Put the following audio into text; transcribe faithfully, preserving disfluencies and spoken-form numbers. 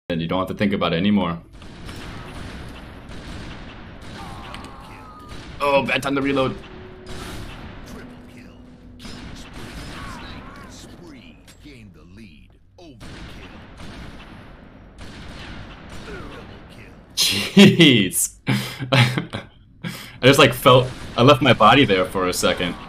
and you don't have to think about it anymore. Oh, bad time to reload. Jeez. I just like felt, I left my body there for a second.